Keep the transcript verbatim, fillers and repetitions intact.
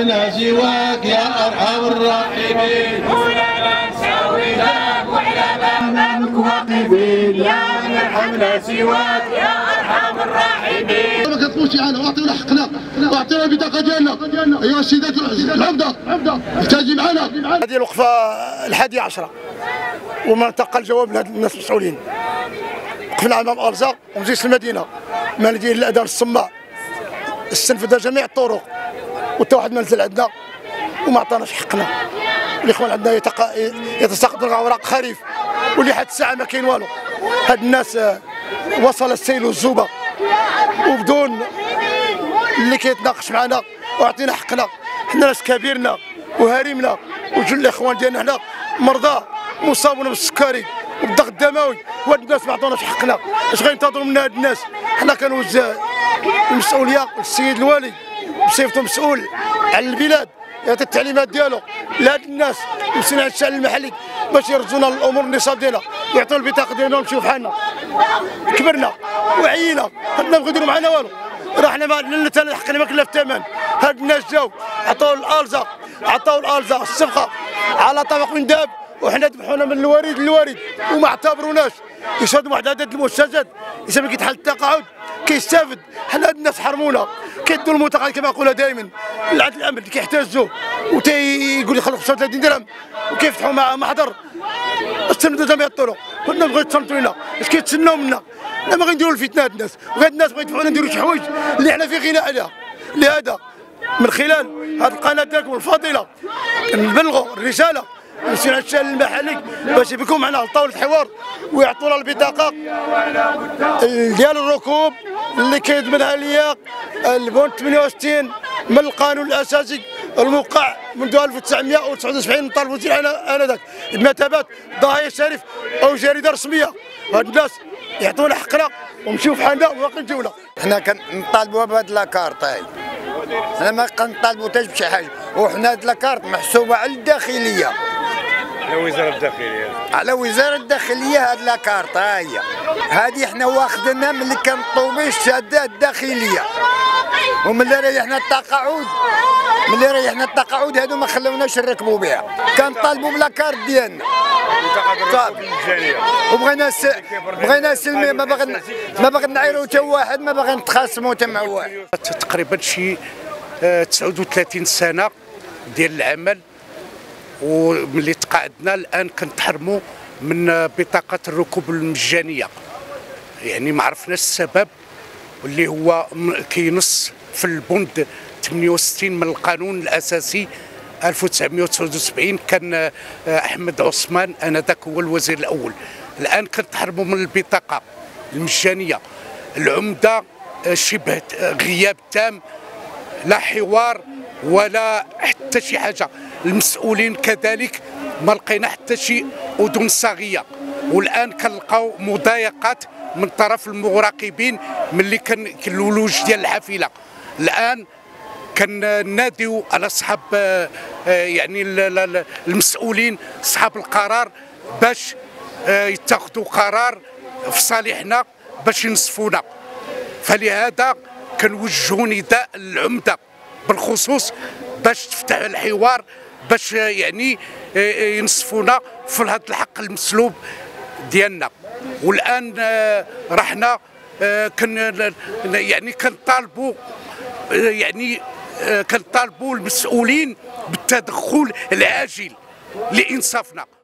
يرحمنا سواك يا ارحم الراحمين، ولا نسوي ذاك وعلى بابك واقفين، يا يرحمنا سواك يا ارحم الراحمين. ما كتبوش على واعطيونا حقنا واعطيونا البطاقه ديالنا ايها السيدات العمده احتاجي معنا. هذه الوقفه الحادية عشرة وما تلقى الجواب لهاد الناس المسؤولين. وقفنا امام الزا ومجلس المدينه مالدين الاذان الصماء استنفذ جميع الطرق وحتى واحد ما نزل عندنا وما عطاناش حقنا. الاخوان عندنا يتساقطون اوراق خريف واللي حتى الساعه ما كاين والو. هاد الناس وصل السيل والزوبه وبدون اللي كيتناقش معنا وعطينا حقنا. حنا ناس كبيرنا وهارمنا وجل الاخوان ديالنا هنا مرضى مصابون بالسكري وبالضغط الدموي، وهاد الناس ما عطوناش حقنا. اش غينتظروا منا هاد الناس؟ حنا كنوز المسؤوليه السيد الوالي بصفته مسؤول على البلاد يعطي التعليمات ديالو لهاد الناس مسؤولين على الشأن المحلي باش يرجعونا للامور النصاب ديالنا ويعطيو البطاقه ديالنا ونمشيو بحالنا. كبرنا وعينا حنا ما يديروا معنا والو. راه حنا ما حتى حقنا ما كنا في الثمن. هاد الناس جاو عطاو الالزا عطاو الالزا الصفقه على طبق من ذهب وحنا ذبحونا من الوريد للوريد وما اعتبروناش. يشهدوا واحد عدد المستجد يسمى كيتحل التقاعد كيستافد. حنا هاد الناس حرمونا كيدوا المتقاعد كما نقولها دائما العدل الامن اللي كيحتاجوا وتيقول لي خلص خمسة وثلاثين درهم وكيفتحوا مع محضر استندوا جميع الطرق. كنا بغيو تصنتوا لنا اش كيتسناو منا؟ حنا ما غنديروا الفتنه هاد الناس وهاد الناس بغيو يدفعونا نديروا شي حوايج اللي حنا في غنى عليها. لهذا من خلال هذه القناه ديالكم الفاضله نبلغوا الرساله المسؤولين على الشأن المحلي باش يبقوا معنا على طاوله الحوار ويعطونا البطاقه ديال الركوب اللي كيضمنها ليا البند ثمانية وستين من القانون الاساسي الموقع منذ ألف وتسعمائة وتسعة وسبعين من طرف وزير انذاك بمثابه ضحايا شريف او جريده رسميه. هاد الناس يعطونا حقنا ونمشيو في حالنا وما نجيونا. حنا كنطالبوا بهاد لاكارت هاي، حنا ما كنطالبوا حتى بشي حاجه، وحنا هاد لاكارت محسوبه على الداخليه على وزاره الداخليه على وزاره الداخليه. هاد لاكارت ها هي هادي حنا واخدينها ملي كان الطوبيس شاده الداخليه وملي ريحنا التقاعد ملي ريحنا التقاعد هادو ما خلوناش نركبوا بها. كنطالبوا بلاكارت ديالنا وبغينا س... بغينا سلمي ما بغينا ما بغينا نعيروا حتى واحد ما بغينا نتخاصموا حتى مع واحد. تقريبا شي تسعة وثلاثين سنه ديال العمل وملي تقاعدنا الان كنتحرموا من بطاقه الركوب المجانيه. يعني ما عرفناش السبب اللي هو كينص في البند ثمانية وستين من القانون الاساسي ألف وتسعمائة وتسعة وسبعين. كان احمد عثمان انذاك هو الوزير الاول. الان كنتحرموا من البطاقه المجانيه. العمده شبه غياب تام، لا حوار ولا حتى شي حاجه. المسؤولين كذلك ما لقينا حتى شي اذن صاغيه. والان كنلقاو مضايقات من طرف المراقبين ملي كان الولوج ديال الحافله. الان كنناديو على اصحاب يعني المسؤولين اصحاب القرار باش يتخذوا قرار في صالحنا باش ينصفونا. فلهذا كنوجهوا نداء للعمده بالخصوص باش تفتح الحوار باش يعني ينصفونا في هذا الحق المسلوب ديالنا. والان رحنا كن يعني كنطالبوا يعني كنطالبوا المسؤولين بالتدخل العاجل لانصافنا.